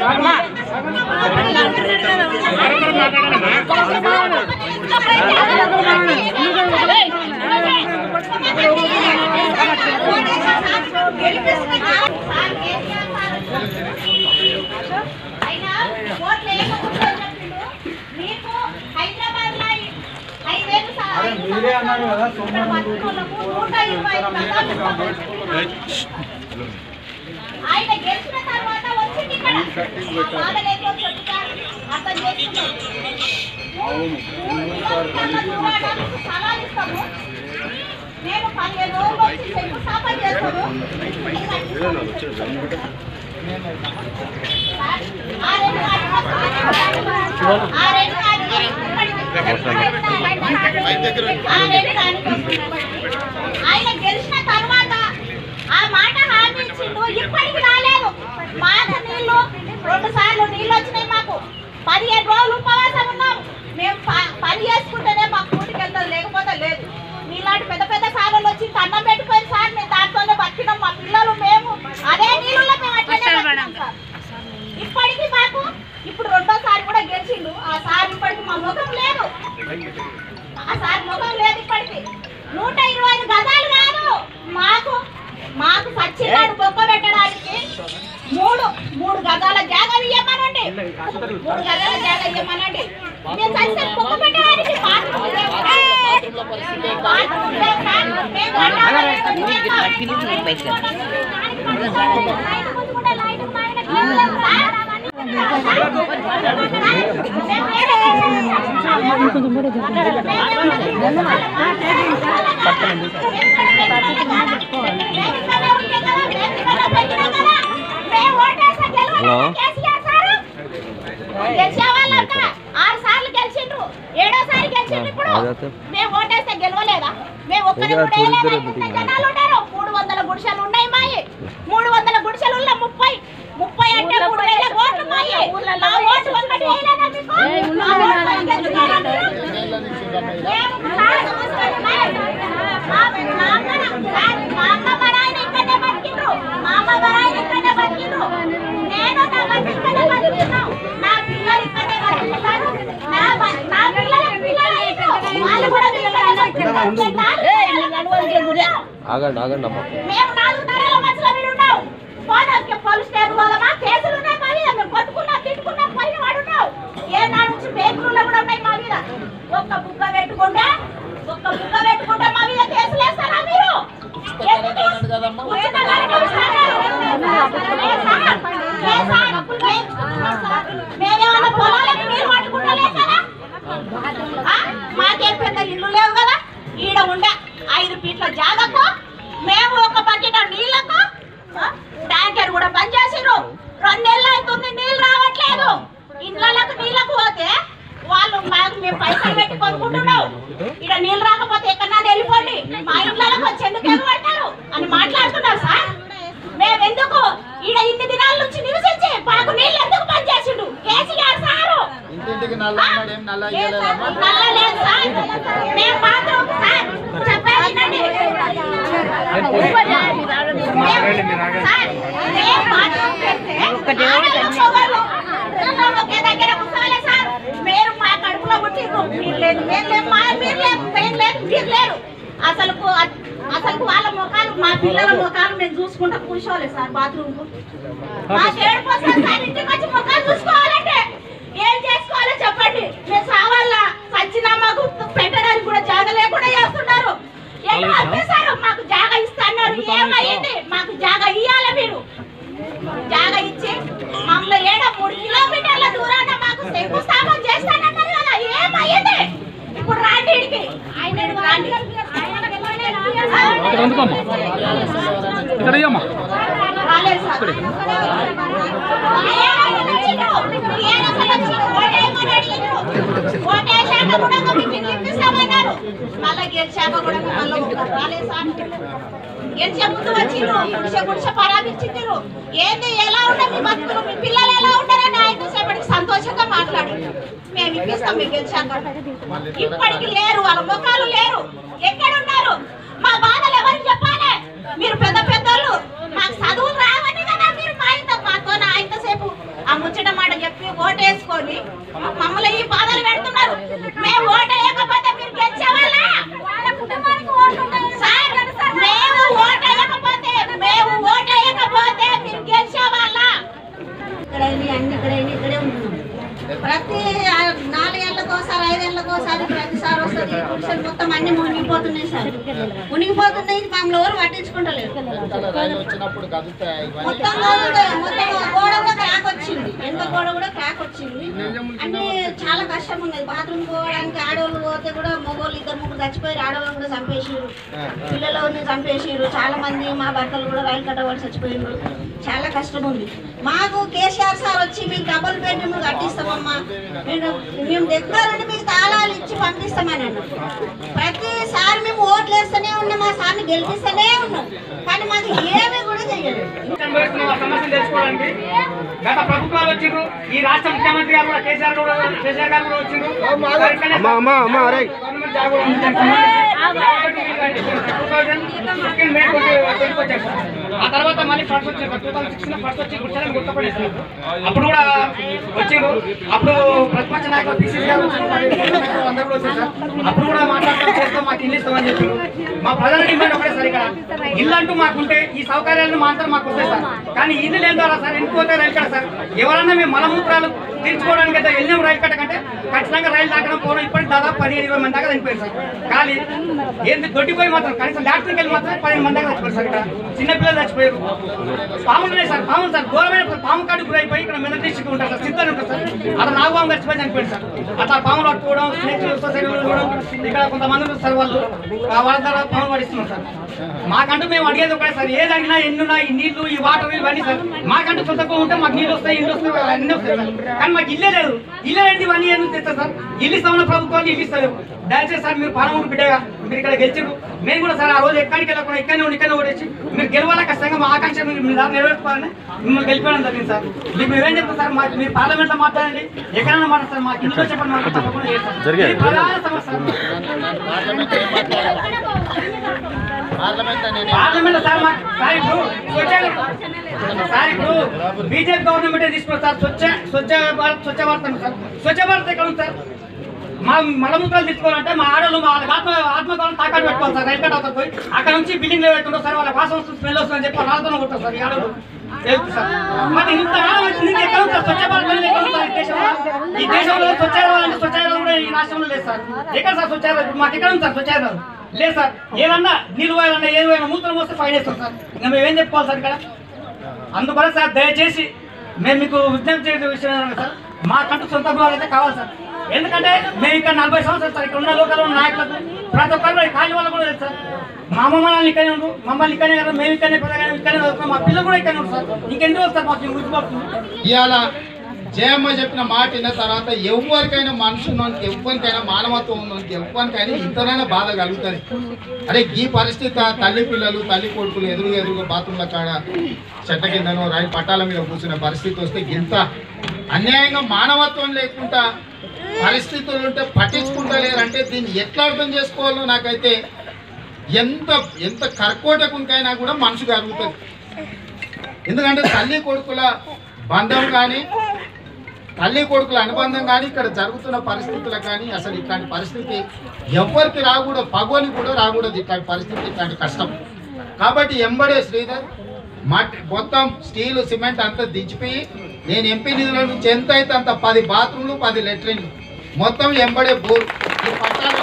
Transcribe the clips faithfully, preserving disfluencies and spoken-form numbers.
ఆయన గెలిచిన తర్వాత వచ్చింది ఇక్కడ అర్థం చేసుకున్నాం సవాల్ ఇస్తాము. నేను పదిహేను రోజులు వచ్చి శంకుస్థాపన చేస్తాను. ఆయన గెలిచిన తర్వాత ఆ మాట హామీ ఇచ్చిండు, ఇప్పటికి రాలేదు. మాకు నీళ్లు రెండు సార్లు నీళ్ళు వచ్చినాయి. మాకు పదిహేను రోజులు ఉపవాసం ఉన్నాం. మేము పని చేసుకుంటేనే మాకు కూటికి వెళ్తాం, లేకపోతే లేదు. నీలాంటి పెద్ద పెద్ద సార్లు వచ్చి అన్నం పెట్టుకొని సార్ మేము దాంట్లోనే బతికినాం. మా పిల్లలు మేము అదే నీళ్ళలో మేము అట్లనే బతికినాం సార్. ఇప్పటికీ మాకు ఇప్పుడు రెండోసారి కూడా గెలిచిండు. ఆ సార్ ఇప్పటికి మా ముఖం లేదు, ఆ సార్ ముఖం లేదు. ఇప్పటికి నూట ఇరవై ఐదు గజాలు కాదు, మాకు మాకు సచ్చినాడు బొక్క పెట్టడానికి మూడు మూడు గజాల జాగా ఇవ్వమనండి, మూడు గజాల జాగా ఇవ్వమనండి. మేము సచ్చిన బొక్క పెట్టడానికి ఆరు సార్లు గెలిచిండ్రు, ఏడోసారి గెలిచిండ్రు. ఇప్పుడు మేము ఓటేస్తే గెలవలేదా? మేము ఒక్కరి జనాలు ఉన్నారు. మూడు వందల గుడిసెలు ఉన్నాయి మాయి. మూడు వందల గుడిసెలు ఉన్న ముప్పై ముప్పై అంటే మూడు వేల ఓట్లు మాయి. నా ఓటు ఒక్కటి వేయలేదా మీకు? మా అమ్మ మరాయన ఇక్కడనే బతికిండ్రు, మా అమ్మ మరాయన ఇక్కడనే బతికిండ్రు. నేను నా భర్త ఇక్కడనే బతికినాం. నా పిల్లలు ఇక్కడనే బతుకుతారు. నా నా పిల్లల పిల్లలు వాళ్ళు కూడా ఆగండి ఆగండి అమ్మ. మేము నాలుగు తరాల మధ్యలో మీరు ఉన్నాం. పోనీకి పోలీస్ స్టేషన్ వాళ్ళమా కేసులు ఉన్నాయి మా మీద. మేము కొట్టుకున్నా తిట్టుకున్నా పైన వాడున్నావు. ఏ నా నుంచి బేకరీలో కూడా ఉన్నాయి మా మీద. ఒక్క బుగ్గ పెట్టుకుంటే ఒక్క బుగ్గ పెట్టుకుంటే మా మీద కేసులు వేస్తారా మీరు? మేమేమన్నా పొలాలకు నీళ్ళు పట్టుకుంటలేం కదా? మాకేం పెద్ద ఇల్లు లేవు కదా. ఈడ ఉండే ఐదు ఫీట్ల జాగకు మేము ఒక బకెట్ నీళ్లకు ట్యాంకర్ కూడా బంద్ చేసిర్రు. రెండు నెలలు అవుతుంది నీళ్ళు రావట్లేదు. ఇళ్ళకు నీళ్ళకు పోతే వాళ్ళు మాకు మేము పైసలు పెట్టి కొనుక్కుంటున్నాం. ఇక్కడ నీళ్ళు రాకపోతే ఎక్కడన్నా వెళ్ళిపోండి, మా ఇళ్ళకు వచ్చి ఎందుకు ఎగబడతారు అని మాట్లాడుతున్నారు సార్. మేము ఎందుకు ఈడ ఇన్ని దినాల నుంచి నివసించి మాకు నీళ్ళు ఎందుకు బంద్ చేసిండు కేసీఆర్ సారు? నల్ల లేదు సార్. మేము మాత్రం సార్ చెప్పేది వినండి. ఒకే దగ్గర కూర్చోవాలి సార్. మీరు మా కడుపులో పుట్టిర్రు, మీరు లేదు, మీరు లేదు, మీరు లేదు, మేము లేదు, మీరు లేరు. అసలు అసలు వాళ్ళ ముఖాలు మా పిల్లల ముఖాలు మేము చూసుకుంటా కూర్చోవాలి సార్. బాత్రూమ్ మా ఏడు వస్తుంది సార్. ఇంటికి వచ్చి ముఖాలు చూసుకోవాలంటే ఏం చేసుకోవాలో చెప్పండి. మేము సావాలా సచ్చినా మాకు పెట్టడానికి కూడా జాగ లేకుండా చేస్తున్నారు. ఎటు పంపిస్తారు? మాకు జాగ ఇస్తున్నారు. ఏమయ్యింది? మాకు జాగ ఇయ్యాలి. మీరు జాగ ఇచ్చి మమ్మల్ని ఏడ మూడు కిలోమీటర్ల దూరాన మాకు శంకుస్థాపన చేస్తానన్నారు కదా. ఏమయ్యింది? ఇప్పుడు రాండి ఇడికి. ఆయన రాండి రాలేదు సార్. ఓటేసాక కూడా ఇప్పిస్తామన్నారు. మళ్ళీ గెలిచాక కూడా మళ్ళీ రాలేదు సార్. గెలిచే ముందు వచ్చిండ్రు, గుడిసె గుడిసె పరామర్శించారు. ఏంది ఎలా ఉంటారు మీ బతుకులు, మీ పిల్లలు ఎలా ఉంటారని ఆయన సేపటికి సంతోషంగా మాట్లాడు. మేము ఇప్పిస్తాం మీకు గెలిచాక. ఇప్పటికి లేరు, వాళ్ళ ముఖాలు లేరు. ఎక్కడున్నారు? మా బాధలు ఎవరికి చెప్పాలి? మీరు పెద్ద పెద్దోళ్ళు, మాకు చదువులు రావని కదా మీరు మా ఇంత మాతో ఇంతసేపు ఆ ముచ్చట మాట చెప్పి ఓటేసుకొని మమ్మల్ని ఈ బాధలు పెడుతున్నారు. మేము ఓటు వేయకపోతే మీరు గెలిచేవాళ్ళా? మేము ఓటు వేయకపోతే మేము ఓటు వేయకపోతే మీరు గెలిచేవాళ్ళా? ఇక్కడ అన్ని ఇక్కడ ఇక్కడే ఉంటున్నాం. ప్రతి నాలుగేళ్లకోసారి ఐదేళ్లకోసారి ప్రతిసారి వస్తుంది. పురుషులు మొత్తం అన్ని మునిగిపోతున్నాయి సార్, మునిగిపోతున్నాయి. మమ్మల్ని ఎవరు పట్టించుకుంటలేదు. మొత్తం మొత్తం గోడ కూడా క్రాక్ వచ్చింది, ఎంత గోడ కూడా క్రాక్ వచ్చింది. అన్ని చాలా కష్టం ఉన్నది. బాత్రూమ్ పోవడానికి ఆడవాళ్ళు పోతే కూడా మగవాళ్ళు ఇద్దరు ముగ్గురు చచ్చిపోయారు, ఆడవాళ్ళు కూడా చంపేసిరు, పిల్లలని చంపేసిరు. చాలా మంది మా భర్తలు కూడా రైలు కట్టబడి చచ్చిపోయారు. చాలా కష్టం ఉంది మాకు. కేసీఆర్ సార్ వచ్చి మీకు డబుల్ బెడ్రూమ్ కట్టిస్తామమ్మా, మేము మేము దగ్గరుండి మీకు తాళాలు ఇచ్చి పంపిస్తామని అన్నాం. ప్రతిసారి మేము ఓట్లు వేస్తూనే ఉన్నాం, మా సార్ని గెలిపిస్తూనే ఉన్నాం, కానీ మాకు ఏమీ కూడా చేయలేదు. సమస్యలు తెలుసుకోవడానికి గత ప్రభుత్వాలు వచ్చిండ్రు, ఈ రాష్ట్ర ముఖ్యమంత్రి గారు కూడా కేసీఆర్ కూడా కేసీఆర్ గారు కూడా వచ్చిండ్రు. ఆ తర్వాత మళ్ళీ ఫస్ట్ వచ్చి టూ థౌసండ్ సిక్స్ లో ఫస్ట్ వచ్చి గుర్చాలని గుర్తుపడేసారు. అప్పుడు కూడా వచ్చిండ్రు. అప్పుడు ప్రతిపక్ష నాయకులు పిసిసి గారు అందరూ కూడా వచ్చారు. అప్పుడు కూడా మాట్లాడతాం, చేస్తాం, మాకు ఇల్లు ఇస్తామని చెప్పారు. మా ప్రధాన డిమాండ్ ఒకటే సార్, ఇక్కడ ఇల్లు అంటూ మాకుంటే ఈ సౌకర్యాలను మాత్రం మాకు వస్తాయి సార్. కానీ ఇల్లు లేని ద్వారా సార్ ఎందుకు రైలు కట్ట సార్, ఎవరన్నా మేము మలమూత్రాలు తీర్చుకోవడానికి అయితే వెళ్ళినాం రైలు కట్ట కంటే ఖచ్చితంగా రైలు దాటడం పోవడం ఇప్పటికి దాదాపు పదిహేను ఇరవై మంది దాకా చనిపోయారు సార్. కానీ ఏంటి దొడ్డిపోయి మాత్రం కనీసం డాక్టర్కి వెళ్ళి మాత్రం పదిహేను మంది దాకా చచ్చిపోయారు సార్. ఇక్కడ చిన్నపిల్లలు చచ్చిపోయారు. పాములు ఉన్నాయి సార్, పాములు సార్ ఘోరమైన పాము కాడు గురైపోయి ఇక్కడ మెదక్ డిస్ట్రిక్ట్ ఉంటారు సార్, సిద్ధంగా ఉంటుంది సార్. అక్కడ నాగబాబు చచ్చిపోయి చనిపోయారు సార్. అట్లా పాములు పట్టుకోవడం, స్నేక్ సొసైటీలో కూడా ఇక్కడ కొంతమంది సార్ వాళ్ళు వాళ్ళ ద్వారా పాములు పడిస్తున్నారు సార్. మాకంటూ మేము అడిగేది ఒకటే సార్, ఏది అడిగినా ఎన్నున్నా ఈ నీళ్లు ఈ వాటర్ ఇవన్నీ సార్ మాకంటూ సొంతగా ఉంటే మాకు నీళ్ళు వస్తాయి, ఇల్లు వస్తాయి, అన్నీ వస్తాయి సార్. కానీ మాకు ఇల్లే లేదు. ఇల్లే ఏంటి ఇవన్నీ ఎందుకు తెస్తారు సార్? ఇల్లు ఇస్తామన్న ప్రభుత్వాన్ని ఇల్లు ఇస్తారు. దయచేసి సార్ మీరు పాలమూరు బిడ్డగా మీరు ఇక్కడ గెలిచారు. మేము కూడా సార్ ఆ రోజు ఎక్కడికి వెళ్ళకుండా ఇక్కడనే ఉండి ఇక్కడనే ఓడేసి మీరు గెలవాలా ఖచ్చితంగా మా ఆకాంక్ష మీరు మీ దాన్ని నెరవేర్చుకోవాలని మిమ్మల్ని గెలిపడం జరిగింది సార్. మీకు మేమేం చెప్తాం సార్, మాకు మీరు పార్లమెంట్లో మాట్లాడండి, ఎక్కడైనా మాట్లాడతారు, మాకు ఇంట్లో చెప్పండి, మాకు తప్పకుండా చేస్తాం. ప్రధాన సమస్య పార్లమెంట్ సార్ మాకు సార్ ఇప్పుడు సార్ ఇప్పుడు బీజేపీ గవర్నమెంటే తీసుకున్నారు సార్. స్వచ్ఛ స్వచ్ఛ భారత్ స్వచ్ఛ భారత్ అండి సార్. స్వచ్ఛ భారత్ ఎక్కడ ఉంది సార్? మా మలమూత్రాలు తీసుకోవాలంటే మా ఆడలు మా వాళ్ళకి ఆత్మ ఆత్మగౌరవం తాకాడు పెట్టుకోవాలి సార్. రైలు కట్ట అవుతారు పోయి అక్కడ నుంచి బిల్డింగ్ ఏవైతుందో సార్ వాళ్ళ వాసన వస్తుంది, స్మెల్ వస్తుందని చెప్పి రాళ్ళతో కొడతారు సార్. ఈ ఆడలు తెలుసు సార్. మరి ఇంత కాలం వచ్చింది ఎక్కడ ఉంది సార్? స్వచ్ఛ భారత్ అనేది ఎక్కడ ఉంది సార్? ఈ దేశంలో ఈ దేశంలో స్వచ్ఛాలయాలు స్వచ్ఛాలయాలు కూడా ఈ రాష్ట్రంలో లేదు సార్. ఎక్కడ సార్ స్వచ్ఛాలయాలు? మాకు ఎక్కడ ఉంది సార్ స్వచ్ఛాలయాలు? లేదు సార్. ఏదన్నా నీళ్ళు పోయాలన్నా ఏది పోయినా మూత్రం వస్తే ఫైన్ వేస్తాం సార్. ఇంకా మేమేం చెప్పుకోవాలి సార్ ఇక్కడ? అందువల్ల సార్ దయచేసి మేము మీకు విజ్ఞప్తి చేసే విషయం సార్, మాకంటూ సొంత గృహాలు అయితే కావాలి సార్. ఎందుకంటే మేము ఇక్కడ నలభై సంవత్సరాలు సార్ ఇక్కడ ఉన్న లోకల్ ఉన్న నాయకులకు ప్రతి ఒక్కరు ఖాళీ వాళ్ళు కూడా లేదు సార్. మా అమ్మ వాళ్ళు ఇక్కడే ఉండరు, మమ్మల్ని ఇక్కడే కదా, మేము ఇక్కడనే పెద్దగా ఇక్కడే వస్తాం, మా పిల్లలు కూడా ఇక్కడే ఉంటారు సార్. ఇంకెందుకు వస్తారు మాకు గుర్తుపడుతుంది. ఇవాళ జయమ్మ చెప్పిన మాట విన్న తర్వాత ఎవరికైనా మనసు ఉన్నోనికి, ఎవరికైనా మానవత్వం ఉన్నోనికి, ఎవరికైనా ఇంతనైనా బాధ కలుగుతుంది. అరే ఈ పరిస్థితి తల్లి పిల్లలు తల్లి కొడుకులు ఎదురుగా ఎదురుగా బాత్రూంల కాడ చెట్ల కిందనో రైలు పట్టాల మీద కూర్చునే పరిస్థితి వస్తే ఇంత అన్యాయంగా మానవత్వం లేకుండా పరిస్థితులు ఉంటే పట్టించుకుంటా లేరంటే దీన్ని ఎట్లా అర్థం చేసుకోవాలో నాకైతే ఎంత ఎంత కర్కోటకునికైనా కూడా మనసు కలుగుతుంది. ఎందుకంటే తల్లి కొడుకుల బంధం కానీ తల్లి కొడుకుల అనుబంధం కానీ ఇక్కడ జరుగుతున్న పరిస్థితులకు కానీ అసలు ఇట్లాంటి పరిస్థితి ఎవరికి రాకూడదు, పగోని కూడా రాకూడదు ఇట్లాంటి పరిస్థితి, ఇట్లాంటి కష్టం. కాబట్టి ఎంబడే శ్రీధర్ మట్టి మొత్తం స్టీలు సిమెంట్ అంతా దించిపోయి నేను ఎంపీ నిధుల నుంచి ఎంత అయితే అంత పది బాత్రూమ్లు పది లెట్రిన్లు మొత్తం ఎంబడే బోర్ ఈ పట్టాలు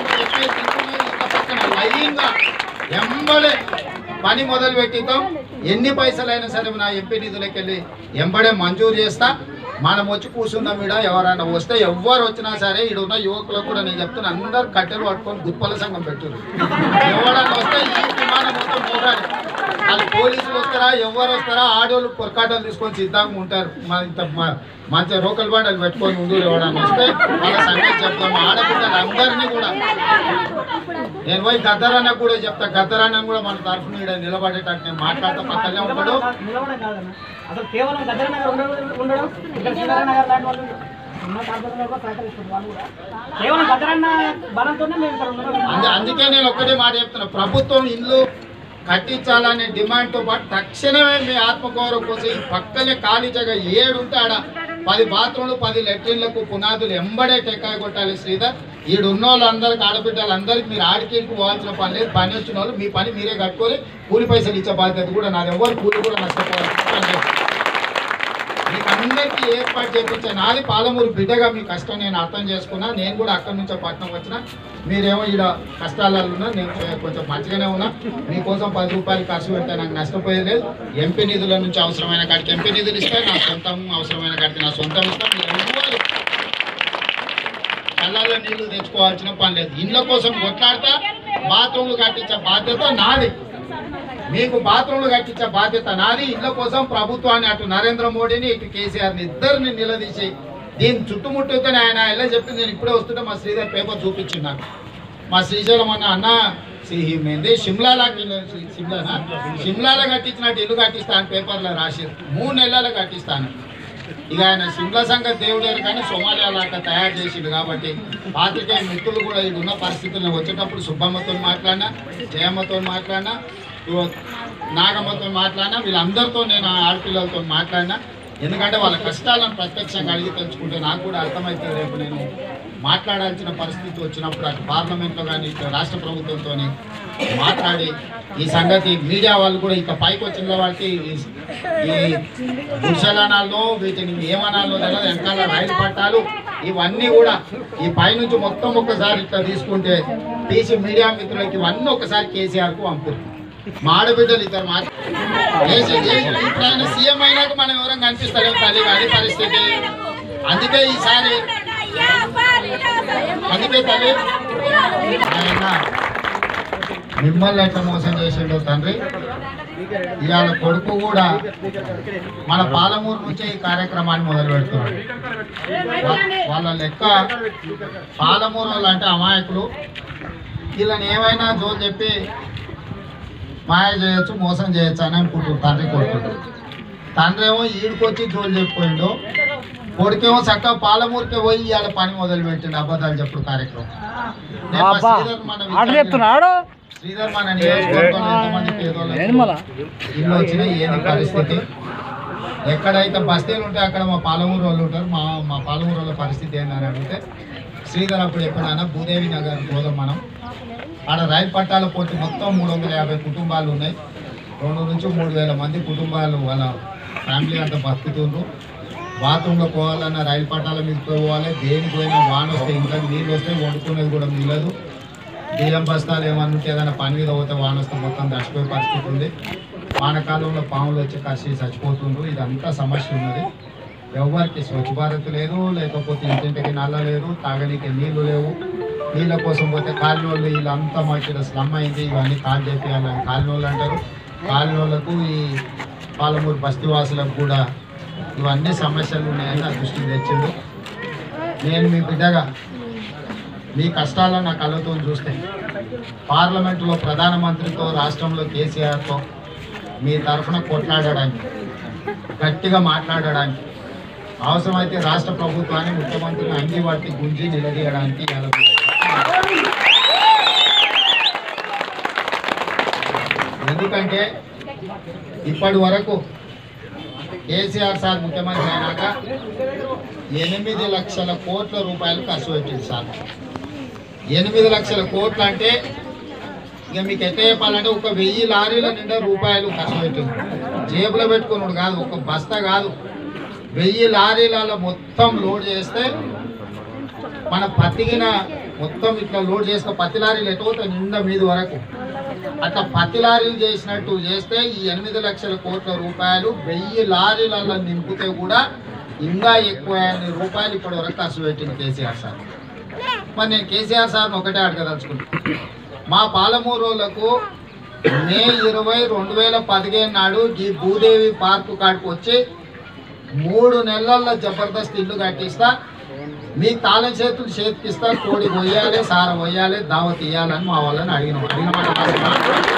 పక్కన లైన్గా ఎంబడే పని మొదలు పెట్టిద్దాం. ఎన్ని పైసలైనా సరే నా ఎంపీ నిధులకి వెళ్ళి ఎంబడే మంజూరు చేస్తా. మనం వచ్చి కూర్చుందాం. ఈడ ఎవరైనా వస్తే ఎవరు వచ్చినా సరే ఈడ ఉన్న యువకులకు కూడా నేను చెప్తున్నా, అందరు కట్టెలు పట్టుకొని గుప్పల సంఘం పెట్టురు. ఎవరైనా వస్తే ఈ విమానం మొత్తం పోరాడి వాళ్ళు పోలీసులు వస్తారా ఎవరు వస్తారా ఆడోళ్ళు పొరకాటలు తీసుకొని సిద్ధంగా ఉంటారు. మన ఇంత మంచిగా రోకల్ బండలు పెట్టుకొని ఉండు. ఎవరైనా వస్తే వాళ్ళ సంగతి చెప్తాం. ఆడపిల్లలు అందరినీ కూడా నేను పోయి గద్దరన్న కూడా చెప్తా. గద్దరన్న కూడా మన తరఫున ఇక్కడ నిలబడేటట్టు నేను మాట్లాడతా. పక్కనే ఉంటాడు. అసలు కేవలం గద్దరనగర్ ఉండడం ఇక్కడ శివనగర్ లాంటి వాళ్ళు కేవలం గద్దరన్న బలంతోనే మేము ఇక్కడ ఉండడం. అందుకే నేను ఒక్కటే మాట చెప్తున్నా, ప్రభుత్వం ఇల్లు కట్టించాలనే డిమాండ్తో పాటు తక్షణమే మీ ఆత్మగౌరవం కోసం ఈ పక్కనే ఖాళీ జగ ఏడుంటే ఆడ పది బాత్రూమ్లు పది లెట్రిన్లకు పునాదులు ఎంబడే టెక్కాయ కొట్టాలి శ్రీధర్. ఈడున్న వాళ్ళందరికీ ఆడబిడ్డలందరికీ మీరు ఆడికేకి పోవాల్సిన పని లేదు. పని వచ్చిన వాళ్ళు మీ పని మీరే కట్టుకొని కూలి పైసలు ఇచ్చే బాధ్యత కూడా నాది. ఎవరు కూలి కూడా నష్టపోవాల్సిన పని లేదు. మీకు అందరికీ ఏర్పాటు చేయించే నాది పాలమూరు బిడ్డగా మీ కష్టం నేను అర్థం చేసుకున్నా. నేను కూడా అక్కడి నుంచో పట్టణం వచ్చిన. మీరేమో ఈడ కష్టాలలో ఉన్నా, నేను కొంచెం మంచిగానే ఉన్నా. మీకోసం పది రూపాయలు ఖర్చు పెడితే నాకు నష్టపోయేది లేదు. ఎంపీ నిధుల నుంచి అవసరమైన కాడికి ఎంపీ నిధులు ఇస్తే నా సొంతం, అవసరమైన కాడికి నా సొంతం ఇస్తాను. మీరు కళ్ళల్లో నీళ్లు తెచ్చుకోవాల్సిన పని లేదు. ఇళ్ళ కోసం కొట్లాడతా బాత్రూమ్లు కట్టించే బాధ్యత నాది. మీకు బాత్రూమ్లు కట్టించే బాధ్యత నాది. ఇళ్ళ కోసం ప్రభుత్వాన్ని అటు నరేంద్ర మోడీని ఇటు కేసీఆర్ని ఇద్దరిని నిలదీసి దీన్ని చుట్టుముట్టుతూనే ఆయన ఎలా చెప్పి నేను ఇప్పుడే వస్తుంటే మా శ్రీధర్ పేపర్ చూపించిన్నాను. మా శ్రీశైలం అన్న అన్న ఏంది షిమ్లాలా షిమ్లానా షిమ్లాలో కట్టించినట్టు ఇల్లు కట్టిస్తాను పేపర్లో రాసి మూడు నెలలు కట్టిస్తాను. ఇక ఆయన షిమ్లా సంగతి దేవుడేరు కానీ సోమాలియా లాగా తయారు చేసిండు. కాబట్టి పాత్రికేయ మిత్రులు కూడా ఇది ఉన్న పరిస్థితుల్లో వచ్చేటప్పుడు సుబ్బమ్మతో మాట్లాడినా, జయమ్మతో మాట్లాడినా, నాగమ్మతో మాట్లాడినా, వీళ్ళందరితో నేను ఆడపిల్లలతో మాట్లాడినా. ఎందుకంటే వాళ్ళ కష్టాలను ప్రత్యక్షంగా అడిగి తెలుసుకుంటే నాకు కూడా అర్థమవుతుంది. రేపు నేను మాట్లాడాల్సిన పరిస్థితి వచ్చినప్పుడు అటు పార్లమెంట్లో కానీ ఇటు రాష్ట్ర ప్రభుత్వంతో మాట్లాడి ఈ సంగతి మీడియా వాళ్ళు కూడా ఇక పైకి వచ్చిన వాళ్ళకి ఈ దుర్శలనాల్లో వీటిని ఏమనాలో తెలియదు. వెనకాల రైలు పట్టాలు ఇవన్నీ కూడా ఈ పైనుంచి మొత్తం ఒక్కసారి ఇట్లా తీసుకుంటే తీసి మీడియా మిత్రులకి ఇవన్నీ ఒకసారి కేసీఆర్కు పంపుతారు. మా ఆడబిడ్డలు ఇద్దరు మాట ఇప్పుడైనా సీఎం అయినాక మనం ఎవరైనా కనిపిస్తారేమో తల్లి అది పరిస్థితి. అందుకే ఈసారి అందుకే తల్లి ఆయన మిమ్మల్ని ఎట్లా మోసం చేసిండో తండ్రి. ఇవాళ కొడుకు కూడా మన పాలమూరు నుంచే ఈ కార్యక్రమాన్ని మొదలు పెడుతున్నాడు. వాళ్ళ లెక్క పాలమూరు వాళ్ళు అంటే అమాయకులు. వీళ్ళని ఏమైనా జోలు చెప్పి మాయ చేయొచ్చు, మోసం చేయొచ్చు అని అనుకుంటున్నారు తండ్రి కొడుకు. తండ్రి ఏమో ఈడుకొచ్చి జోలు చెప్పిపోయిండు, కొడుకేమో చక్కగా పాలమూరుకే పోయి ఇవాళ పని మొదలు పెట్టిండు అబద్ధాలు చెప్పుడు కార్యక్రమం. శ్రీధర్ మన నియోజకవర్గంలో ఎంతమంది పేదోళ్ళు ఇల్లు వచ్చినాయి, ఏంది పరిస్థితి, ఎక్కడైతే బస్తీలు ఉంటాయి అక్కడ మా పాలమూరు వాళ్ళు ఉంటారు. మా మా పాలమూరు వాళ్ళ పరిస్థితి ఏందని అడిగితే శ్రీధర్ అప్పుడు ఎప్పుడైనా భూదేవి నగర్ పోదాం మనం. ఆడ రైలు పట్టాల పోటీ మొత్తం మూడు వందల యాభై కుటుంబాలు ఉన్నాయి. రెండు నుంచి మూడు వేల మంది కుటుంబాలు వాళ్ళ ఫ్యామిలీ అంతా బతుకుతుండ్రు. బాత్రూంలో పోవాలన్నా రైలు పట్టాల మీద పోవాలి. దేనికి పోయినా వాన వస్తే ఇంకా నీళ్ళు వస్తే వండుకునేది కూడా మిగలదు. బియ్యం బస్తాలు ఏమన్నా ఉంటే ఏదైనా పని మీద పోతే వాన వస్తే మొత్తం దర్శపోయే పరిస్థితి ఉంది. వానకాలంలో పాములు వచ్చి కసి చచ్చిపోతుండ్రు. ఇదంతా సమస్య ఉన్నది. ఎవరికి స్వచ్ఛ భారత్ లేదు, లేకపోతే ఇంటింటికి నల్ల లేదు, తాగనీకి నీళ్లు లేవు. నీళ్ళ కోసం పోతే కాలినోళ్ళు వీళ్ళంతా మాకు ఇక్కడ స్లమ్ అయింది, ఇవన్నీ కాల్ చేయాలని కాలినోళ్ళు అంటారు. కాలినోళ్ళకు ఈ పాలమూరు బస్తీవాసులకు కూడా ఇవన్నీ సమస్యలు ఉన్నాయని నా దృష్టికి తెచ్చిండు. నేను మీ బిడ్డగా మీ కష్టాలను నా కళ్ళతో చూస్తే పార్లమెంటులో ప్రధానమంత్రితో, రాష్ట్రంలో కేసీఆర్తో మీ తరఫున కొట్లాడడానికి, గట్టిగా మాట్లాడడానికి, అవసరమైతే రాష్ట్ర ప్రభుత్వాన్ని, ముఖ్యమంత్రిని అంగి వాటి గుంజి నిలదీయడానికి ఎందుకంటే ఇప్పటి వరకు కేసీఆర్ సార్ ముఖ్యమంత్రి అయినాక ఎనిమిది లక్షల కోట్ల రూపాయలు ఖర్చు పెట్టింది సార్. ఎనిమిది లక్షల కోట్లు అంటే ఇక మీకు ఎట్లా చెప్పాలంటే ఒక వెయ్యి లారీల నిండా రూపాయలు ఖర్చు పెట్టింది. జేబులో పెట్టుకున్నాడు కాదు, ఒక బస్తా కాదు, వెయ్యి లారీలలో మొత్తం లోడ్ చేస్తే మన పత్తిగిన మొత్తం ఇట్లా లోడ్ చేస్తే పత్తి లారీలు ఎటుపోతే నిండా మీద వరకు అట్లా పత్తి లారీలు చేసినట్టు చేస్తే ఈ ఎనిమిది లక్షల కోట్ల రూపాయలు వెయ్యి లారీలలో నింపితే కూడా ఇంకా ఎక్కువ రూపాయలు ఇప్పటి వరకు ఖర్చు పెట్టింది కేసీఆర్ సార్. మరి నేను కేసీఆర్ సార్ని ఒకటే అడగదలుచుకుంటాను. మా పాలమూరులకు మే ఇరవై రెండు వేల పదిహేను నాడు ఈ భూదేవి పార్కు కాడికి వచ్చి మూడు నెలల్లో జబర్దస్త్ ఇల్లు కట్టిస్తా, మీ తాళం చేతులు చేతికిస్తా, కోడి పోయాలి, సార పోయాలి, దావత్ ఇవ్వాలని మా వాళ్ళని అడిగిన అడిగిన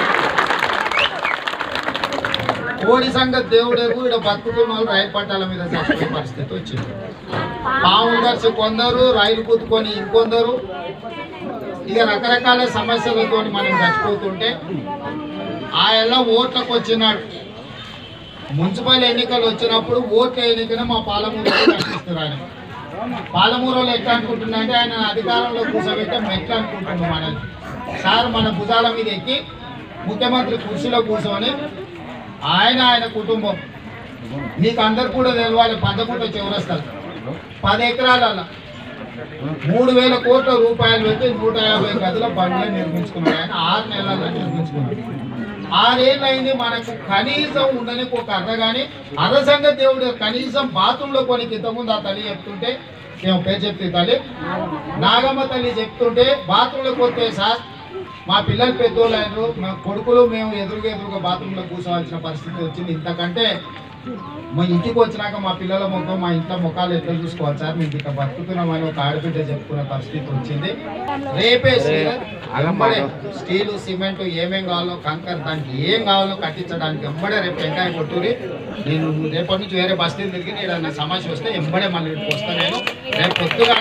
కోడి సంగతి దేవుడేకు ఇక్కడ బతుకుతున్న వాళ్ళు రైలు పట్టాల మీద చచ్చిపోయే పరిస్థితి వచ్చింది. పాములు ఖర్చు కొందరు, రైలు కుతుకొని ఇంకొందరు, ఇక రకరకాల సమస్యలతో మనం చచ్చిపోతుంటే ఆయన ఓట్లకు వచ్చినాడు. మున్సిపల్ ఎన్నికలు వచ్చినప్పుడు ఓట్ల ఎన్నికనే మా పాలమూరులో కనిపిస్తారు ఆయన. పాలమూరులో ఎట్లా అనుకుంటున్నారంటే ఆయన అధికారంలో కూర్చోబెట్టే మెట్లా అనుకుంటున్నాం మనల్ని. సార్ మన భుజాల మీద ఎక్కి ముఖ్యమంత్రి కుర్చీలో కూర్చొని ఆయన ఆయన కుటుంబం మీకు అందరు కూడా తెలవాలి. పంచకుంట చివరస్తారు పది ఎకరాల మూడు వేల కోట్ల రూపాయలు పెట్టి నూట యాభై గదుల బండ్లు నిర్మించుకున్నాడు ఆయన. ఆరు నెలల్లో నిర్మించుకున్నాడు. ఆరేళ్ళు అయింది మనకు కనీసం ఉండని ఒక అర్థ కానీ అరసంగ దేవుడు కనీసం బాత్రూంలో కొనికి ఇంతకుముందు ఆ తల్లి చెప్తుంటే మేము పేరు చెప్తే తల్లి నాగమ్మ తల్లి చెప్తుంటే బాత్రూంలోకి వస్తే సార్ మా పిల్లలు పెద్దోళ్ళు అయినారు, మా కొడుకులు మేము ఎదురుగా ఎదురుగా బాత్రూంలో కూర్చోవాల్సిన పరిస్థితి వచ్చింది. ఇంతకంటే మా ఇంటికి వచ్చినాక మా పిల్లల ముఖం మా ఇంట్లో ముఖాలు ఎట్లా చూసుకోవాలి సార్, మేము ఇట్లా బతుకుతున్నామని ఒక ఆడబిడ్డ చెప్పుకునే పరిస్థితి వచ్చింది. రేపే వెంబడే స్టీలు సిమెంట్ ఏమేం కావాలో కంకర్ దానికి ఏం కావాలో కట్టించడానికి వెంబడే రేపు వెంకాయ కొట్టూరి నేను రేపటి నుంచి వేరే బస్తీలు తిరిగి నేను సమస్య వస్తే వెంబడే మళ్ళీ ఇంటికి వస్తాను. నేను రేపు పొద్దుగా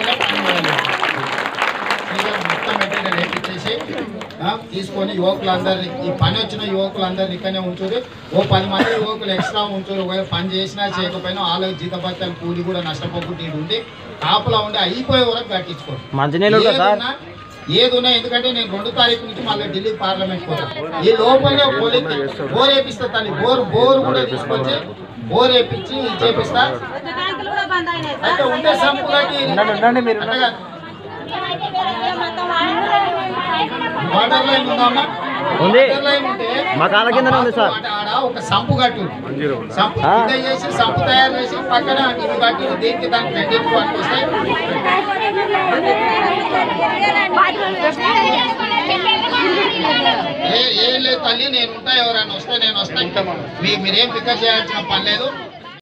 మొత్తం మెటీరియల్ వేపించేసి తీసుకొని యువకులందరినీ ఈ పని వచ్చిన యువకులందరినీ ఇక్కడనే ఉంచుడు. ఓ పది మంది యువకులు ఎక్స్ట్రా ఉంచుడు. ఒకవేళ పని చేసినా చేయకపోయినా వాళ్ళకి జీతభత్యాలు కూలి కూడా నష్టపోకుండా ఇది ఉండి కాపులా ఉండి అయిపోయే వరకు కట్టించుకోండి. ఏది ఉన్నా ఎందుకంటే నేను రెండు తారీఖు నుంచి మళ్ళీ ఢిల్లీ పార్లమెంట్ పోతాను. ఈ లోపలే పోలీకి బోర్ వేపిస్తా తల్లి. బోర్ బోర్ కూడా తీసుకొచ్చి బోర్ వేపించి చేపిస్తా. అయితే ఉండే సంపులకి వాటర్ లైన్ ఉందమ్మా, వాటర్ లైన్ ఉంటే మా కాళ్ళ కింద ఉంది సార్. ఆడ ఒక సంపు కట్టు సంపు చేసి సంపు తయారు చేసి పక్కన ఇవి కట్టు దీనికి దానికి రెండింటికి పనికొస్తాయి. ఏం లేదు తల్లి నేను ఉంటా, ఎవరైనా వస్తే నేను వస్తాను. మీరేం పికప్ చేయాల్సిన పని లేదు.